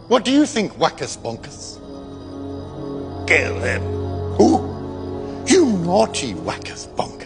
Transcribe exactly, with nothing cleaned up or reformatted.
What do you think, Wackus Bonkus? Kill him. Who? You naughty Wackus Bonkus.